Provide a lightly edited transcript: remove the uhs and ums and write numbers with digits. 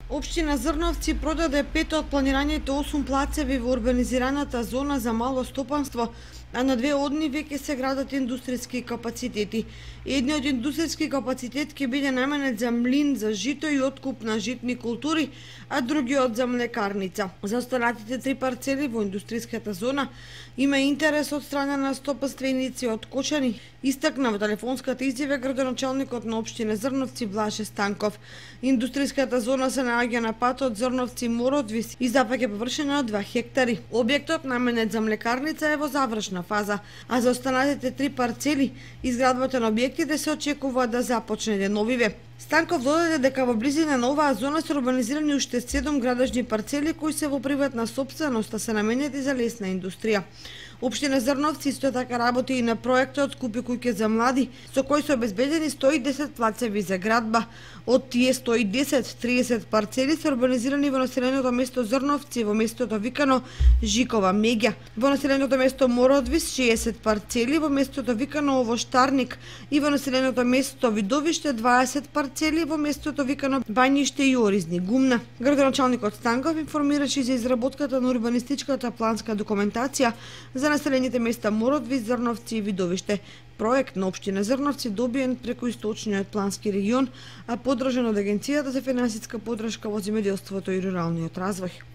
Општина Зрновци продаде 5 од планираните 8 плацеви во урбанизираната зона за мало стопанство, а на 2 од нив веќе се градат индустријски капацитети. Едниот индустријски капацитет ќе биде наменет за млин за жито и откуп на житни култури, а другиот за млекарница. За останатите 3 парцели во индустријската зона има интерес од страна на стопанственици од Кочани, истакна во телефонската изјава градоначалникот на општина Зрновци Блаже Станков. Индустријската зона се наоѓа на патот Зрновци-Мородвис и запаѓа површина од 2 хектари. Објектот наменет за млекарница е во завршна фаза, а за останатите 3 парцели изградбата на објектите се очекува да започне деновиве. Станков додаде дека во близина на оваа зона се урбанизирани уште 7 градежни парцели кои се во приватна сопственост, а се наменети за лесна индустрија. Општина Зрновци исто така работи и на проектот Купи куќа за млади, со кој се обезбедени 110 плацеви за градба. Од тие 110, 30 парцели се урбанизирани во населеното место Зрновци, во местото викано Жикова Меѓа, во населеното место Мородвис 60 парцели, во местото викано Овоштарник и во населеното место Видовиште 20 парцели, во местото викано Бањиште и Оризни Гумна. Градоначалникот Станков информираше за изработката на урбанистичката планска документација за населените места Мородвис, Зрновци и Видовиште. Проект на општина Зрновци добиен преку источниот плански регион, а поддржан од Агенцијата за финансиска поддршка во земјоделството и руралниот развој.